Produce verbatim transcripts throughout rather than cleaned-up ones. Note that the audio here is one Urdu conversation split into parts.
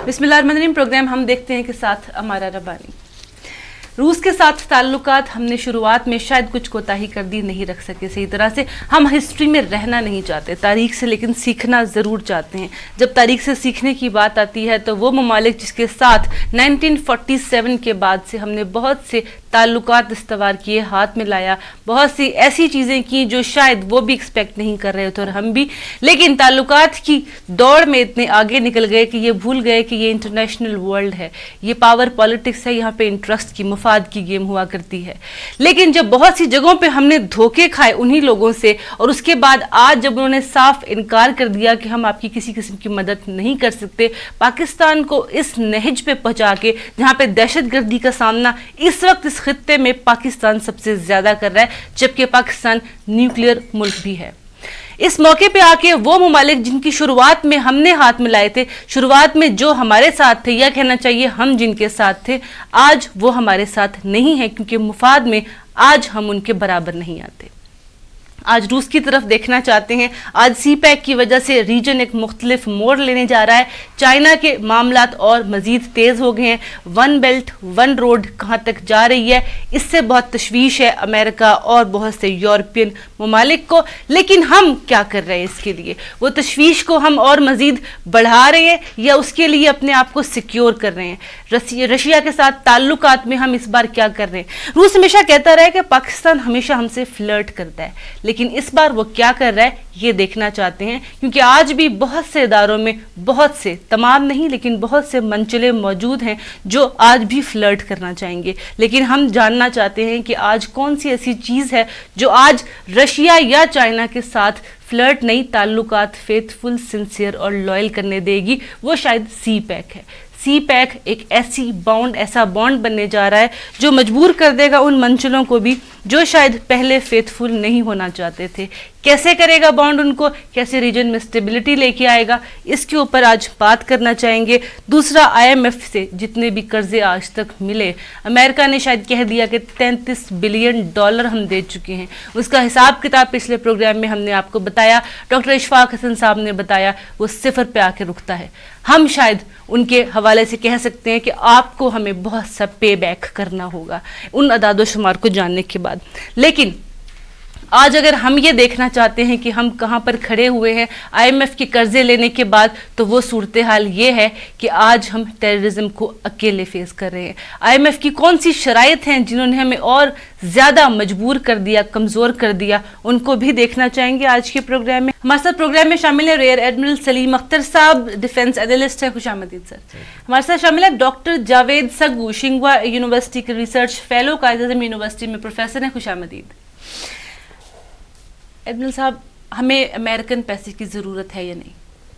بسم اللہ الرحمن الرحیم پروگرام ہم دیکھتے ہیں کہ ساتھ ہمارا ربانی. روس کے ساتھ تعلقات ہم نے شروعات میں شاید کچھ کوتاہی کر دی نہیں رکھ سکے صحیح طرح سے. ہم ہسٹری میں رہنا نہیں چاہتے تاریخ سے، لیکن سیکھنا ضرور چاہتے ہیں. جب تاریخ سے سیکھنے کی بات آتی ہے تو وہ ممالک جس کے ساتھ نائنٹین فورٹی سیون کے بعد سے ہم نے بہت سے تعلقات استوار کیے، ہاتھ میں لایا، بہت سی ایسی چیزیں کی جو شاید وہ بھی ایکسپیکٹ نہیں کر رہے تھے اور ہم بھی، لیکن تعلقات کی دوڑ میں اتنے آگے نکل گئے کہ یہ بھول گئے کہ یہ انٹرنیشنل ورلڈ ہے، یہ پاور پالیٹکس ہے، یہاں پہ انٹرسٹ کی مفاد کی گیم ہوا کرتی ہے. لیکن جب بہت سی جگہوں پہ ہم نے دھوکے کھائے انہی لوگوں سے، اور اس کے بعد آج جب انہوں نے صاف انکار کر دیا کہ ہم آپ کی کسی قسم کی مدد نہیں کر سکتے، پاکستان کو اس نہج پہ پہنچا کے جہاں پہ دہشت گردی کا سامنا اس وقت اس خطے میں پاکستان سب سے زیادہ کر رہا ہے، جبکہ پاکستان نیوکلیئر ملک بھی ہے. اس موقع پہ آ کے وہ ممالک جن کی شروعات میں ہم نے ہاتھ ملائے تھے، شروعات میں جو ہمارے ساتھ تھے، یا کہنا چاہیے ہم جن کے ساتھ تھے، آج وہ ہمارے ساتھ نہیں ہیں، کیونکہ مفاد میں آج ہم ان کے برابر نہیں آتے. آج روس کی طرف دیکھنا چاہتے ہیں. آج سی پیک کی وجہ سے ریجن ایک مختلف موڑ لینے جا رہا ہے. چائنا کے معاملات اور مزید تیز ہو گئے ہیں. ون بیلٹ ون روڈ کہاں تک جا رہی ہے، اس سے بہت تشویش ہے امریکہ اور بہت سے یورپین ممالک کو. لیکن ہم کیا کر رہے ہیں اس کے لیے؟ وہ تشویش کو ہم اور مزید بڑھا رہے ہیں یا اس کے لیے اپنے آپ کو سیکیور کر رہے ہیں؟ رشیا کے ساتھ تعلقات میں ہم اس بار کیا کر رہے ہیں؟ روس ہمیشہ کہتا رہا ہے کہ پاکستان ہمیشہ ہم سے فلرٹ کرتا ہے، لیکن اس بار وہ کیا کر رہا ہے یہ دیکھنا چاہتے ہیں. کیونکہ آج بھی بہت سے اداروں میں بہت سے، تمام نہیں لیکن بہت سے منچلے موجود ہیں جو آج بھی فلرٹ کرنا چاہیں گے. لیکن ہم جاننا چاہتے ہیں کہ آج کون سی ایسی چیز ہے جو آج رشیا یا چائنا کے ساتھ فلرٹ نہیں، تعلقات فیتھ فل، سنسیئر اور لوئل کرنے دے گی. وہ شاید سی پیک ہے. سی پیک ایک ایسی بانڈ ایسا بانڈ بننے جا رہا ہے جو مجبور کر دے گا ان منچلوں کو بھی جو شاید پہلے فیتھ فل نہیں ہونا چاہتے تھے. کیسے کرے گا بانڈ ان کو، کیسے ریجن میں سٹیبلٹی لے کے آئے گا، اس کے اوپر آج بات کرنا چاہیں گے. دوسرا، آئی ایم ایف سے جتنے بھی قرضے آج تک ملے، امریکہ نے شاید کہہ دیا کہ تینتیس بلین ڈالر ہم دے چکے ہیں. اس کا حساب کتاب پچھلے پروگرام میں ہم نے آپ کو بتایا، ڈاکٹر اشفاق حسن صاحب نے بتایا، وہ صفر پہ آ کے رکتا ہے. ہم شاید ان کے حوالے سے کہہ سکتے ہیں کہ آپ کو ہمیں بہت سا پے بیک کرنا ہوگا ان اعداد و شمار کو جاننے کے بعد. لیکن آج اگر ہم یہ دیکھنا چاہتے ہیں کہ ہم کہاں پر کھڑے ہوئے ہیں آئی ایم ایف کے قرضے لینے کے بعد، تو وہ صورتحال یہ ہے کہ آج ہم ٹیررزم کو اکیلے فیس کر رہے ہیں. آئی ایم ایف کی کون سی شرائط ہیں جنہوں نے ہمیں اور زیادہ مجبور کر دیا، کمزور کر دیا، ان کو بھی دیکھنا چاہیں گے آج کے پروگرام میں. ہمارے ساتھ پروگرام میں شامل ہے ریئر ایڈمرل سلیم اختر صاحب، ڈیفنس اینالسٹ ہے. خوش آمدید سر. ہمارے ساتھ شامل ہے ڈاکٹر جاوید سگو، شنگوا یونیورسٹی کے research fellow, Quaid Azam university میں پروفیسر ہیں. خوش آمدید. ایڈمرل صاحب، ہمیں امریکن پیسے کی ضرورت ہے یا نہیں؟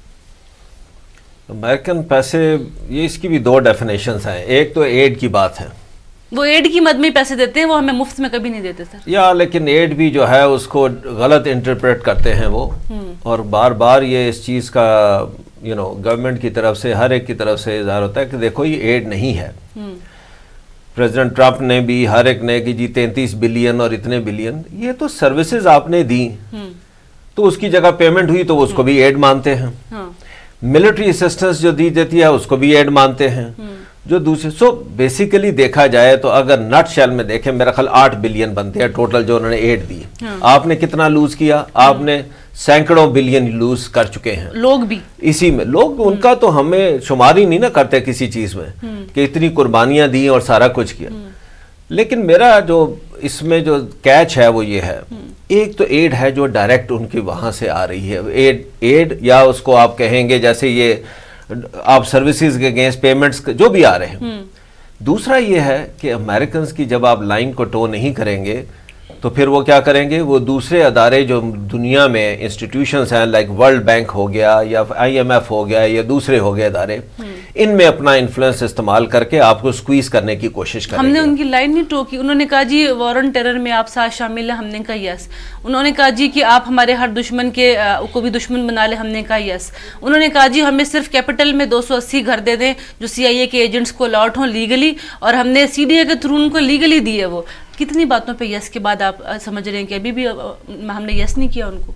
امریکن پیسے، یہ اس کی بھی دو ڈیفینیشنز ہیں. ایک تو ایڈ کی بات ہے، وہ ایڈ کی مد میں پیسے دیتے ہیں، وہ ہمیں مفت میں کبھی نہیں دیتے سر. یا لیکن ایڈ بھی جو ہے اس کو غلط انٹرپریٹ کرتے ہیں وہ، اور بار بار یہ اس چیز کا یو نو گورنمنٹ کی طرف سے، ہر ایک کی طرف سے اظہار ہوتا ہے کہ دیکھو یہ ایڈ نہیں ہے. پریزیڈنٹ ٹرمپ نے بھی، ہر ایک نے کہ جی تینتیس بلین اور اتنے بلین، یہ تو سروسز آپ نے دی تو اس کی جگہ پیمنٹ ہوئی تو اس کو بھی ایڈ مانتے ہیں. ملٹری اسسٹنس جو دی جاتی ہے اس کو بھی ایڈ مانتے ہیں. جو دوسرے سو بیسیکلی دیکھا جائے تو اگر نٹ شیل میں دیکھیں، میرا خیال آٹھ بلین بنتے ہیں ٹوٹل جو انہوں نے ایڈ دی. آپ نے کتنا لوز کیا؟ آپ نے سینکڑوں بلین لوز کر چکے ہیں. لوگ بھی اسی میں، لوگ ان کا تو ہمیں شمار ہی نہیں نہ کرتے کسی چیز میں کہ اتنی قربانیاں دی اور سارا کچھ کیا. لیکن میرا جو اس میں جو کیچ ہے وہ یہ ہے، ایک تو ایڈ ہے جو ڈائریکٹ ان کی وہاں سے آ رہی ہے، ایڈ ایڈ یا اس کو آپ کہیں گے جیسے یہ آپ سروسز کے اگینسٹ پیمنٹس جو بھی آ رہے ہیں. دوسرا یہ ہے کہ امریکنز کی جب آپ لائن کو ٹو نہیں کریں گے تو پھر وہ کیا کریں گے؟ وہ دوسرے ادارے جو دنیا میں انسٹیٹیوشنز ہیں، لائک ورلڈ بینک ہو گیا یا آئی ایم ایف ہو گیا یا دوسرے ہو گئے ادارے، ان میں اپنا انفلوئنس استعمال کر کے آپ کو سکویز کرنے کی کوشش کریں گے. ہم نے ان کی لائن نہیں ٹوکی. انہوں نے کہا جی وارن ٹیرر میں آپ ساتھ شامل ہیں، ہم نے کہا یس. انہوں نے کہا جی کہ آپ ہمارے ہر دشمن کے کو بھی دشمن بنا لے، ہم نے کہا یس. انہوں نے کہا جی ہمیں صرف کیپٹل میں دو سو اسی گھر دے دیں جو سی آئی اے کے ایجنٹس کو الاٹ ہوں لیگلی، اور ہم نے سی ڈی اے کے تھرو ان کو لیگلی دی ہے. وہ کتنی باتوں پہ یس کے بعد آپ سمجھ رہے ہیں کہ ابھی بھی ہم نے یس نہیں کیا ان کو؟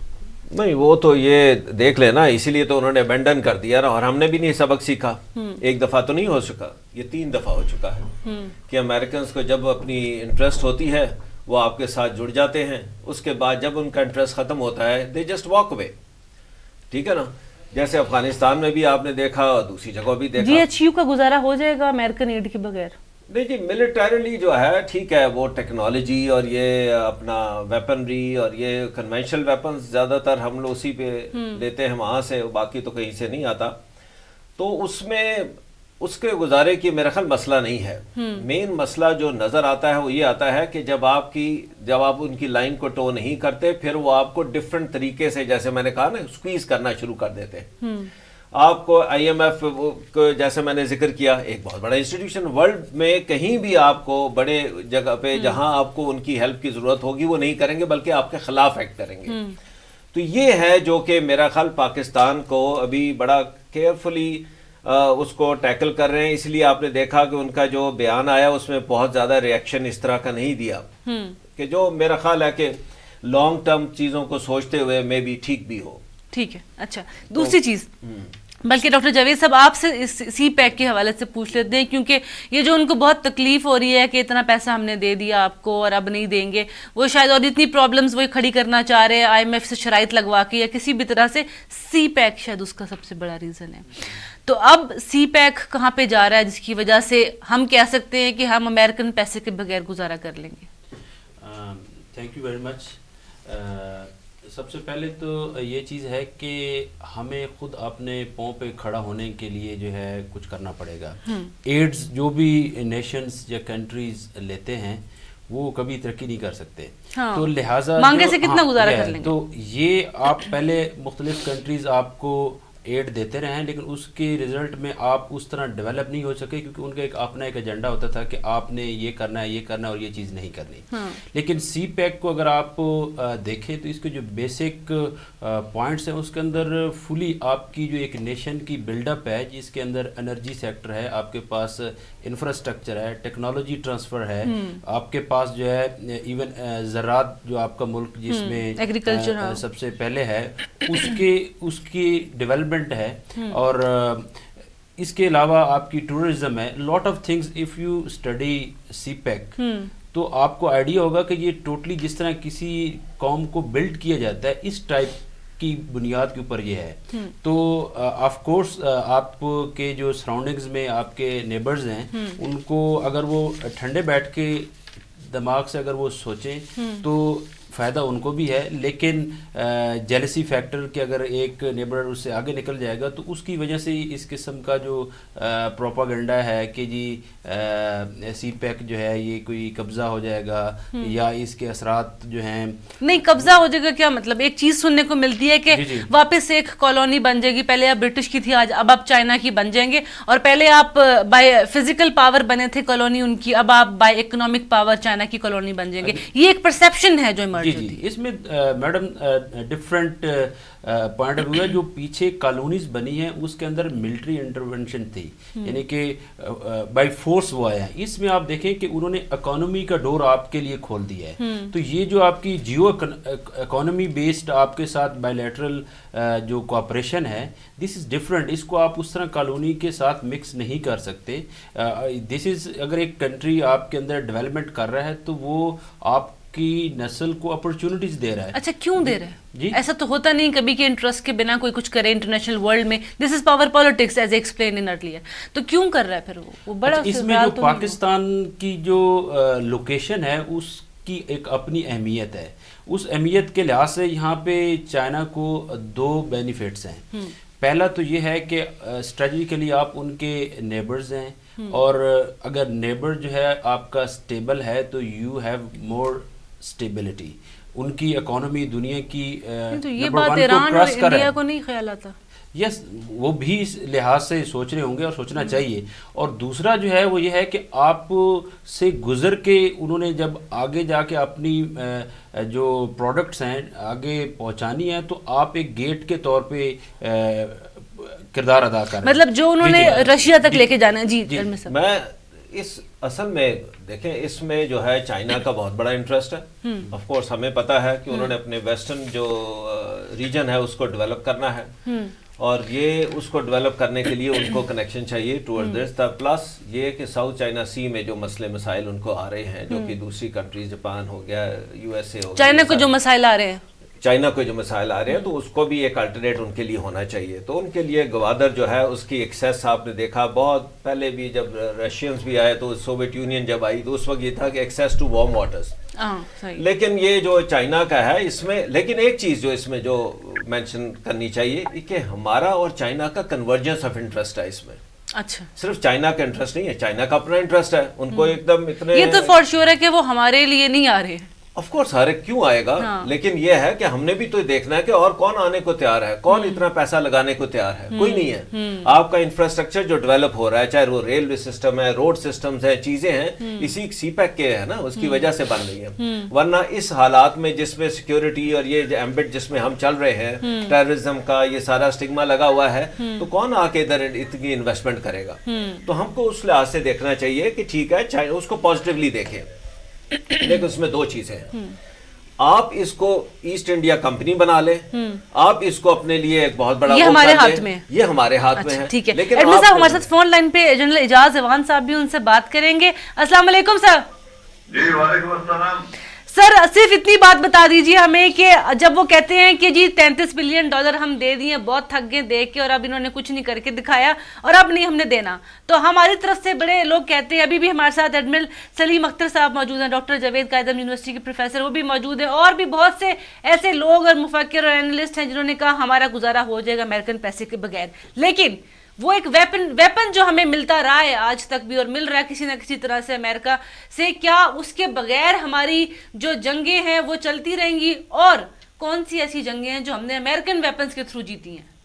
نہیں وہ تو یہ دیکھ لینا، اسی لیے تو انہوں نے ابینڈن کر دیا نا، اور ہم نے بھی نہیں سبق سیکھا. ایک دفعہ تو نہیں ہو چکا، یہ تین دفعہ ہو چکا ہے کہ امریکنز کو جب اپنی انٹرسٹ ہوتی ہے وہ آپ کے ساتھ جڑ جاتے ہیں، اس کے بعد جب ان کا انٹرسٹ ختم ہوتا ہے دے جسٹ واک اوے. ٹھیک ہے نا، جیسے افغانستان میں بھی آپ نے دیکھا اور دوسری جگہ بھی دیکھا. جی ایچ یو کا گزارا ہو جائے گا امریکن ایڈ کے بغیر؟ نہیں جی، ملٹریلی جو ہے ٹھیک ہے، وہ ٹیکنالوجی اور یہ اپنا ویپنری اور یہ کنونشنل ویپنز زیادہ تر ہم لوگ اسی پہ لیتے ہیں وہاں سے، باقی تو کہیں سے نہیں آتا. تو اس میں اس کے گزارے کی میرا خیال مسئلہ نہیں ہے. مین مسئلہ جو نظر آتا ہے وہ یہ آتا ہے کہ جب آپ کی جب آپ ان کی لائن کو ٹو نہیں کرتے، پھر وہ آپ کو ڈفرنٹ طریقے سے، جیسے میں نے کہا نا، اسکویز کرنا شروع کر دیتے ہیں. آپ کو آئی ایم ایف کو جیسے میں نے ذکر کیا، ایک بہت بڑا انسٹیٹیوشن، ورلڈ میں کہیں بھی آپ کو بڑے جگہ پہ جہاں آپ کو ان کی ہیلپ کی ضرورت ہوگی وہ نہیں کریں گے، بلکہ آپ کے خلاف ایکٹ کریں گے. تو یہ ہے جو کہ میرا خیال پاکستان کو ابھی بڑا کیئرفلی اس کو ٹیکل کر رہے ہیں. اس لیے آپ نے دیکھا کہ ان کا جو بیان آیا اس میں بہت زیادہ ریئیکشن اس طرح کا نہیں دیا، کہ جو میرا خیال ہے کہ لانگ ٹرم چیزوں کو سوچتے ہوئے میں بھی ٹھیک بھی ہو. ٹھیک ہے. اچھا، دوسری چیز، بلکہ ڈاکٹر جاوید صاحب آپ سے سی پیک کے حوالے سے پوچھ لیتے ہیں، کیونکہ یہ جو ان کو بہت تکلیف ہو رہی ہے کہ اتنا پیسہ ہم نے دے دیا آپ کو اور اب نہیں دیں گے، وہ شاید اور اتنی پرابلمز وہ کھڑی کرنا چاہ رہے ہیں آئی ایم ایف سے شرائط لگوا کے یا کسی بھی طرح سے. سی پیک شاید اس کا سب سے بڑا ریزن ہے. تو اب سی پیک کہاں پہ جا رہا ہے جس کی وجہ سے ہم کہہ سکتے ہیں کہ ہم امریکن پیسے کے بغیر گزارا کر لیں گے؟ Thank you very much. سب سے پہلے تو یہ چیز ہے کہ ہمیں خود اپنے پاؤں پہ کھڑا ہونے کے لیے جو ہے کچھ کرنا پڑے گا. ایڈز جو بھی نیشنز یا کنٹریز لیتے ہیں وہ کبھی ترقی نہیں کر سکتے. تو لہٰذا مانگے سے کتنا گزارا کر لیں گے؟ تو یہ آپ پہلے مختلف کنٹریز آپ کو ایڈ دیتے رہے ہیں، لیکن اس کے رزلٹ میں آپ اس طرح ڈیولپ نہیں ہو سکے، کیونکہ ان کا ایک اپنا ایک ایجنڈا ہوتا تھا کہ آپ نے یہ کرنا ہے، یہ کرنا ہے اور یہ چیز نہیں کرنی. لیکن سی پیک کو اگر آپ دیکھیں تو اس کے جو بیسک پوائنٹس ہیں اس کے اندر فلی آپ کی جو ایک نیشن کی بلڈ اپ ہے، جس کے اندر انرجی سیکٹر ہے، آپ کے پاس انفراسٹرکچر ہے، ٹیکنالوجی ٹرانسفر ہے، آپ کے پاس جو ہے ایون زراعت جو آپ کا ملک جس میں ایگریکلچر سب سے پہلے ہے، اس کے اس کی ڈیولپمنٹ ہے. اور اس کے علاوہ آپ کی ٹورزم ہے، lot of things. If you study CPEC تو آپ کو آئیڈیا ہوگا کہ یہ ٹوٹلی جس طرح کسی قوم کو بلڈ کیا جاتا ہے اس ٹائپ کی بنیاد کے اوپر یہ ہے. تو آف کورس آپ کے جو سراؤنڈنگز میں آپ کے نیبرز ہیں ان کو اگر وہ ٹھنڈے بیٹھ کے دماغ سے اگر وہ سوچیں تو فائدہ ان کو بھی ہے، لیکن جیلسی فیکٹر کہ اگر ایک نیبر اس سے آگے نکل جائے گا تو اس کی وجہ سے اس قسم کا جو پروپاگنڈا ہے کہ جی سی پیک جو ہے یہ کوئی قبضہ ہو جائے گا یا اس کے اثرات جو ہیں. نہیں قبضہ ہو جائے گا کیا مطلب؟ ایک چیز سننے کو ملتی ہے کہ واپس ایک کالونی بن جائے گی، پہلے آپ برٹش کی تھی آج اب آپ چائنا کی بن جائیں گے، اور پہلے آپ بائی فزیکل پاور بنے تھے کالونی ان کی، اب آپ بائی اکنامک پاور چائنا کی کالونی بن جائیں گے. یہ ایک پرسیپشن ہے جو ایمرج جی جی اس میں madam different point of view ہے. جو پیچھے کالونیز بنی ہیں اس کے اندر ملٹری انٹرونشن تھی، یعنی کہ بائی فورس وہ آیا. اس میں آپ دیکھیں کہ انہوں نے اکانومی کا ڈور آپ کے لیے کھول دیا ہے. تو یہ جو آپ کی جیو اکانومی بیسڈ آپ کے ساتھ بائی لیٹرل جو کوآپریشن ہے، دس از ڈفرینٹ. اس کو آپ اس طرح کالونی کے ساتھ مکس نہیں کر سکتے. دس از اگر ایک کنٹری آپ کے اندر ڈیولپمنٹ کر رہا ہے تو وہ آپ کی نسل کو اپرچونٹیز دے رہا ہے. اچھا کیوں دے رہا ہے جی؟ ایسا تو ہوتا نہیں کبھی کہ انٹرسٹ کے بنا کوئی کچھ کرے انٹرنیشنل ورلڈ میں. This is power politics as explain in earlier. تو کیوں کر رہا ہے پھر وہ بڑا؟ اس میں جو پاکستان کی جو لوکیشن ہے اس کی ایک اپنی اہمیت ہے. اس اہمیت کے لحاظ سے یہاں پہ چائنا کو دو بینیفٹس ہیں. پہلا تو یہ ہے کہ اسٹریٹجیکلی آپ ان کے نیبرز ہیں، اور اگر نیبر جو ہے آپ کا اسٹیبل ہے تو یو ہیو مور اسٹیبلٹی. ان کی اکانومی دنیا کی یہ بات ایران اور انڈیا کو نہیں خیال آتا. یس وہ بھی اس لحاظ سے سوچ رہے ہوں گے اور سوچنا چاہیے. اور دوسرا جو ہے وہ یہ ہے کہ آپ سے گزر کے انہوں نے جب آگے جا کے اپنی جو پروڈکٹس ہیں آگے پہنچانی ہے تو آپ ایک گیٹ کے طور پہ کردار ادا کر رہے ہیں. مطلب جو انہوں نے رشیا تک لے کے جانا ہے. جی میں اس اصل میں دیکھیں اس میں جو ہے چائنا کا بہت بڑا انٹرسٹ ہے. آف کورس ہمیں پتا ہے کہ انہوں نے اپنے ویسٹرن جو ریجن ہے اس کو ڈیولپ کرنا ہے اور یہ اس کو ڈیولپ کرنے کے لیے ان کو کنیکشن چاہیے ٹورڈ دس. پلس یہ کہ ساؤتھ چائنا سی میں جو مسئلے مسائل ان کو آ رہے ہیں جو کہ دوسری کنٹریز جاپان ہو گیا یو ایس اے ہو گیا چائنا کو جو مسائل آ رہے ہیں چائنا کو جو مسائل آ رہے ہیں تو اس کو بھی ایک الٹرنیٹ ان کے لیے ہونا چاہیے. تو ان کے لیے گوادر جو ہے اس کی ایکسیس آپ نے دیکھا بہت پہلے بھی جب رشینز بھی آئے تو سوویت یونین جب آئی تو اس وقت یہ تھا کہ ایکسیس ٹو وارم واٹرز. لیکن یہ جو چائنا کا ہے اس میں لیکن ایک چیز جو اس میں جو مینشن کرنی چاہیے کہ ہمارا اور چائنا کا کنورجنس آف انٹرسٹ ہے اس میں. اچھا صرف چائنا کا انٹرسٹ نہیں ہے, چائنا کا اپنا انٹرسٹ ہے. ان کو ایک دم اتنے یہ تو فور شیور ہے کہ وہ ہمارے لیے نہیں آ رہے ہیں. آف کورس ہر ایک کیوں آئے گا, لیکن یہ ہے کہ ہم نے بھی تو دیکھنا ہے کہ اور کون آنے کو تیار ہے, کون اتنا پیسہ لگانے کو تیار ہے. کوئی نہیں ہے. آپ کا انفراسٹرکچر جو ڈیولپ ہو رہا ہے چاہے وہ ریلوے سسٹم ہے, روڈ سسٹمز ہیں, چیزیں ہیں, اسی سی پیک کے ہے نا اس کی وجہ سے بن رہی ہیں. ورنہ اس حالات میں جس میں سیکیورٹی اور یہ ایمبٹ جس میں ہم چل رہے ہیں ٹیررزم کا یہ سارا اسٹگما لگا ہوا ہے تو کون آ کے ادھر اتنی انویسٹمنٹ کرے گا. تو ہم کو اس لحاظ سے دیکھنا چاہیے کہ ٹھیک ہے اس کو پازیٹیولی دیکھیں, لیکن اس میں دو چیزیں ہیں. آپ اس کو ایسٹ انڈیا کمپنی بنا لیں, آپ اس کو اپنے لیے ایک بہت بڑا یہ ہمارے ہاتھ میں یہ ہمارے ہاتھ میں ہے. ٹھیک ہے ایڈمن صاحب ہمارے ساتھ فون لائن پہ جنرل اعجاز ایوان صاحب بھی ان سے بات کریں گے. السلام علیکم سر. جی وعلیکم السلام. سر صرف اتنی بات بتا دیجیے ہمیں کہ جب وہ کہتے ہیں کہ جی تینتیس بلین ڈالر ہم دے دیے, بہت تھک گئے دیکھ کے اور اب انہوں نے کچھ نہیں کر کے دکھایا اور اب نہیں ہم نے دینا, تو ہماری طرف سے بڑے لوگ کہتے ہیں, ابھی بھی ہمارے ساتھ ایڈمرل سلیم اختر صاحب موجود ہیں, ڈاکٹر جاوید قائدم یونیورسٹی کے پروفیسر وہ بھی موجود ہیں, اور بھی بہت سے ایسے لوگ اور مفکر اور اینالسٹ ہیں جنہوں نے کہا ہمارا گزارا ہو جائے گا امریکن پیسے کے بغیر. لیکن وہ ایک ویپن ویپن جو ہمیں ملتا رہا ہے آج تک بھی اور مل رہا ہے کسی نہ کسی طرح سے امریکہ سے, کیا اس کے بغیر ہماری جو جنگیں ہیں وہ چلتی رہیں گی, اور کون سی ایسی جنگیں ہیں جو ہم نے امریکن ویپنز کے تھرو جیتی ہیں؟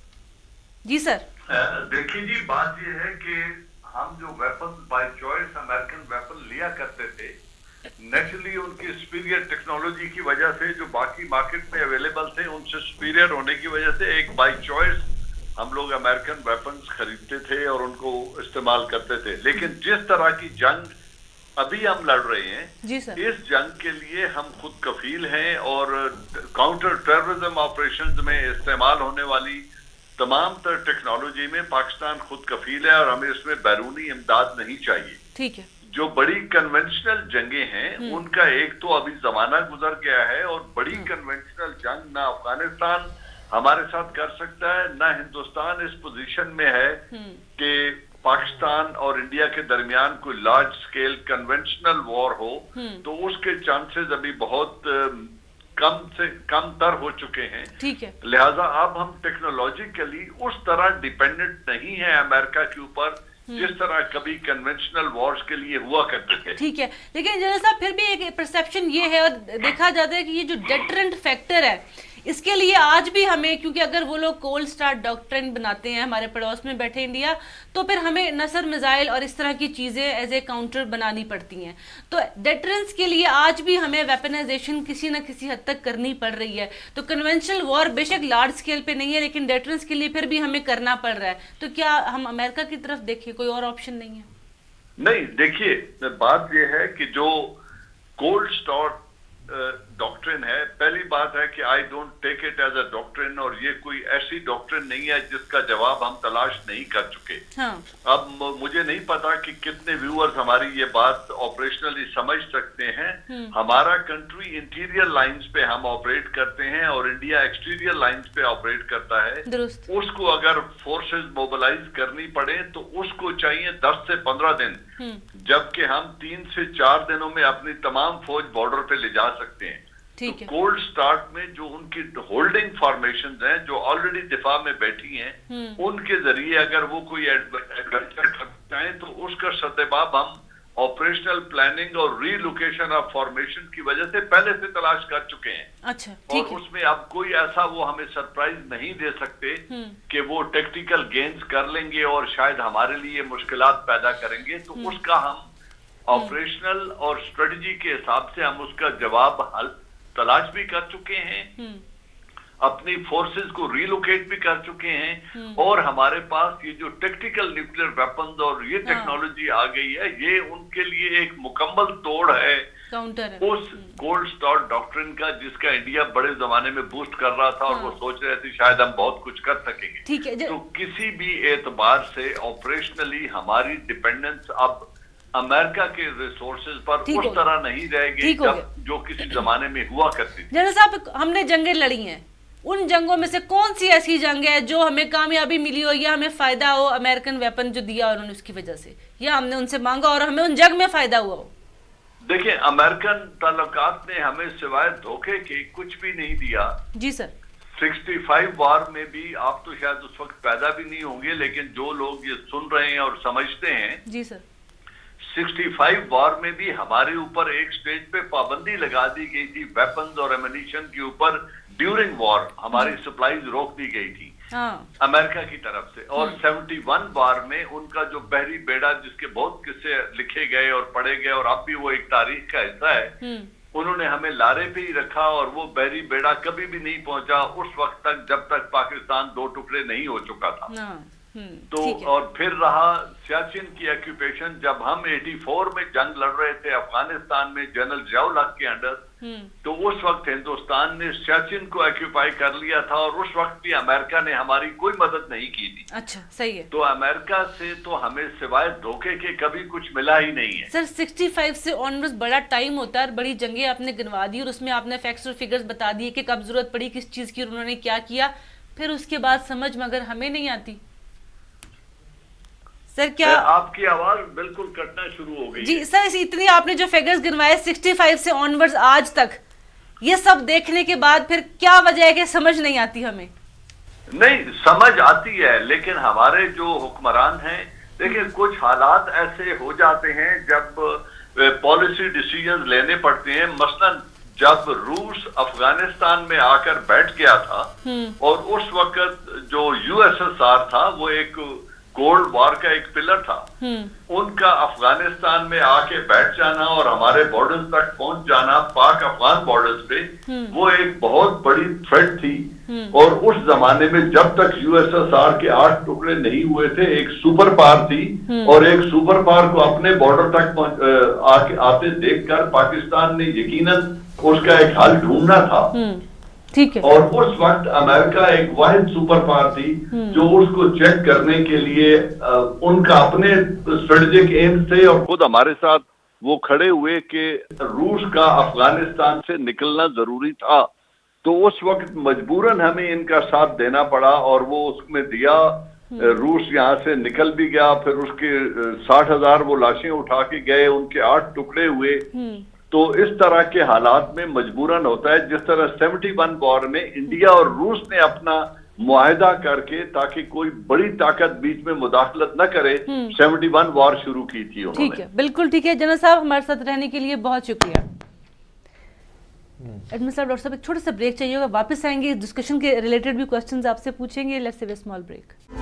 جی سر. دیکھیے جی بات یہ ہے کہ ہم جو weapon by choice American weapon لیا کرتے تھے نیچرلی ان کی سپیریئر ٹیکنالوجی کی وجہ سے جو باقی مارکیٹ میں اویلیبل تھے ان سے سپیریئر ہونے کی وجہ سے ایک بائی چوائس ہم لوگ امریکن ویپنز خریدتے تھے اور ان کو استعمال کرتے تھے. لیکن جس طرح کی جنگ ابھی ہم لڑ رہے ہیں جی سر, اس جنگ کے لیے ہم خود کفیل ہیں اور کاؤنٹر ٹیررزم آپریشنز میں استعمال ہونے والی تمام تر ٹیکنالوجی میں پاکستان خود کفیل ہے اور ہمیں اس میں بیرونی امداد نہیں چاہیے. ٹھیک ہے. جو بڑی کنونشنل جنگیں ہیں ان کا ایک تو ابھی زمانہ گزر گیا ہے, اور بڑی کنونشنل جنگ نہ افغانستان ہمارے ساتھ کر سکتا ہے نہ ہندوستان اس پوزیشن میں ہے کہ پاکستان اور انڈیا کے درمیان کوئی لارج سکیل کنونشنل وار ہو. تو اس کے چانسز ابھی بہت کم سے کم تر ہو چکے ہیں. ٹھیک ہے. لہٰذا اب ہم ٹیکنالوجیکلی اس طرح ڈیپینڈنٹ نہیں ہیں امریکہ کے اوپر جس طرح کبھی کنونشنل وارز کے لیے ہوا کرتے تھے. ٹھیک ہے. لیکن جنرل صاحب پھر بھی ایک پرسیپشن یہ ہے اور دیکھا جاتا ہے کہ یہ جو ڈیٹرنٹ فیکٹر ہے اس کے لیے آج بھی ہمیں, کیونکہ اگر وہ لوگ کولڈ سٹارٹ ڈاکٹرن بناتے ہیں ہمارے پڑوس میں بیٹھے انڈیا, تو پھر ہمیں نصر میزائل اور اس طرح کی چیزیں ایز اے کاؤنٹر بنانی پڑتی ہیں. تو ڈیٹرنس کے لیے آج بھی ہمیں ویپنائزیشن کسی نہ کسی حد تک کرنی پڑ رہی ہے. تو کنونشنل وار بے شک لارج اسکیل پہ نہیں ہے لیکن ڈیٹرنس کے لیے پھر بھی ہمیں کرنا پڑ رہا ہے. تو کیا ہم امریکہ کی طرف دیکھیں, کوئی اور آپشن نہیں ہے؟ نہیں, دیکھیے بات یہ ہے کہ جو کولڈ سٹارٹ ڈاکٹرن ہے, پہلی بات ہے کہ I don't take it as a doctrine, اور یہ کوئی ایسی ڈاکٹرن نہیں ہے جس کا جواب ہم تلاش نہیں کر چکے. اب مجھے نہیں پتا کہ کتنے ویورز ہماری یہ بات آپریشنلی سمجھ سکتے ہیں. ہمارا کنٹری انٹیریئر لائنز پہ ہم آپریٹ کرتے ہیں اور انڈیا ایکسٹیریئر لائنز پہ آپریٹ کرتا ہے. اس کو اگر فورسز موبلائز کرنی پڑے تو اس کو چاہیے دس سے پندرہ دن, جبکہ ہم تین سے چار دنوں میں اپنی تمام فوج بارڈر پہ لے جا سکتے ہیں. تو کولڈ سٹارٹ میں جو ان کی ہولڈنگ فارمیشنز ہیں جو آلریڈی دفاع میں بیٹھی ہیں, ان کے ذریعے اگر وہ کوئی ایڈونچر کرنا چاہیں تو اس کا سدباب ہم آپریشنل پلاننگ اور ری لوکیشن آف فارمیشن کی وجہ سے پہلے سے تلاش کر چکے ہیں. اچھا, اور اس میں اب کوئی ایسا وہ ہمیں سرپرائز نہیں دے سکتے کہ وہ ٹیکٹیکل گینز کر لیں گے اور شاید ہمارے لیے مشکلات پیدا کریں گے. تو اس کا ہم آپریشنل اور اسٹریٹجی کے حساب سے ہم اس کا جواب حل تلاش بھی کر چکے ہیں. अपनी फोर्सेस को रिलोकेट भी कर चुके हैं, और हमारे पास ये जो टेक्टिकल न्यूक्लियर वेपन्स और ये टेक्नोलॉजी आ गई है, ये उनके लिए एक मुकम्मल तोड़ है काउंटर उस कोल्ड स्टार्ट डॉक्ट्रिन का, जिसका इंडिया बड़े जमाने में बूस्ट कर रहा था, और वो सोच रहे थे शायद हम बहुत कुछ कर सकेंगे। ठीक है, तो किसी भी एतबार से ऑपरेशनली हमारी डिपेंडेंस अब अमेरिका के रिसोर्सेज पर उस तरह नहीं रहेगी जब जो किसी जमाने में हुआ करती थी। जनरल साहब, हमने जंगें लड़ी हैं, उन जंगों में से कौन सी ऐसी जंग है जो हमें कामयाबी मिली हो या हमें फायदा हो अमेरिकन वेपन जो दिया उन्होंने उसकी वजह से, या हमने उनसे मांगा और हमें उन जंग में फायदा हुआ हो? देखिए, अमेरिकन ताल्लुकात ने हमें सिवाय धोखे के कुछ भी नहीं दिया। जी सर। सिक्सटी फाइव वार में भी, आप तो शायद उस वक्त पैदा भी नहीं होंगे, लेकिन जो लोग ये सुन रहे हैं और समझते हैं, जी सर, सिक्सटी फाइव वार में भी हमारे ऊपर एक स्टेज पे पाबंदी लगा दी गई थी वेपन्स और एमिनिशन के ऊपर। ड्यूरिंग वॉर हमारी सप्लाईज रोक दी गई थी अमेरिका की तरफ से। और सेवेंटी वन वार में उनका जो बहरी बेड़ा, जिसके बहुत किस्से लिखे गए और पढ़े गए और अब भी वो एक तारीख का हिस्सा है, उन्होंने हमें लारे पे ही रखा और वो बहरी बेड़ा कभी भी नहीं पहुंचा उस वक्त तक जब तक पाकिस्तान दो टुकड़े नहीं हो चुका था। तो और फिर रहा सियाचिन की ऑक्यूपेशन। जब हम चौरासी में जंग लड़ रहे थे अफगानिस्तान में जनरल जियाउल हक के अंडर, तो उस वक्त हिंदुस्तान ने सियाचिन को ऑक्यूपाई कर लिया था, और उस वक्त भी अमेरिका ने हमारी कोई मदद नहीं की थी। अच्छा, सही है। तो अमेरिका से तो हमें सिवाय धोखे के कभी कुछ मिला ही नहीं है। सर, सिक्सटी फाइव से ऑनवर्ड्स बड़ा टाइम होता है, बड़ी जंगें आपने गिनवा दी और उसमें आपने फैक्ट्स और फिगर्स बता दिए कि कब जरूरत पड़ी किस चीज की, उन्होंने क्या किया, फिर उसके बाद समझ मगर हमें नहीं आती। सर क्या आपकी आवाज बिल्कुल कटना शुरू हो गई? जी सर, इतनी आपने जो फिगर्स गिनवाए सिक्सटी फाइव से ऑनवर्ड्स आज तक, ये सब देखने के बाद फिर क्या वजह है कि समझ नहीं आती हमें? नहीं, समझ आती है, लेकिन हमारे जो हुक्मरान हैं, देखिए कुछ हालात ऐसे हो जाते हैं जब पॉलिसी डिसीजन लेने पड़ते हैं। मसलन जब रूस अफगानिस्तान में आकर बैठ गया था, और उस वक्त जो यूएसएसआर था वो एक कोल्ड वॉर का एक पिलर था, उनका अफगानिस्तान में आके बैठ जाना और हमारे बॉर्डर्स तक पहुंच जाना, पाक अफगान बॉर्डर्स पे, वो एक बहुत बड़ी थ्रेट थी। और उस जमाने में जब तक यूएसएसआर के आठ टुकड़े नहीं हुए थे, एक सुपर पावर थी, और एक सुपर पावर को अपने बॉर्डर तक आके आते देखकर पाकिस्तान ने यकीनन उसका एक हल ढूंढना था। ठीक है। और उस वक्त अमेरिका एक वाहिद सुपर पावर थी जो उसको चेक करने के लिए आ, उनका अपने स्ट्रेटेजिक एम्स थे, और खुद हमारे साथ वो खड़े हुए कि रूस का अफगानिस्तान से निकलना जरूरी था। तो उस वक्त मजबूरन हमें इनका साथ देना पड़ा, और वो उसमें दिया। रूस यहाँ से निकल भी गया, फिर उसके साठ हजार वो लाशें उठा के गए, उनके आठ टुकड़े हुए। तो इस तरह के हालात में मजबूरन होता है, जिस तरह सेवेंटी वन वॉर में इंडिया और रूस ने अपना मुआहदा करके, ताकि कोई बड़ी ताकत बीच में मुदाखलत न करे, सेवेंटी वन वॉर शुरू की थी उन्होंने। ठीक है, बिल्कुल ठीक है। जनरल साहब, हमारे साथ रहने के लिए बहुत शुक्रिया। एडमिन साहब, डॉक्टर साहब, एक छोटा सा ब्रेक चाहिए होगा, वापस आएंगे, इस डिस्कशन के रिलेटेड भी क्वेश्चंस आपसे पूछेंगे। Let's have a small break.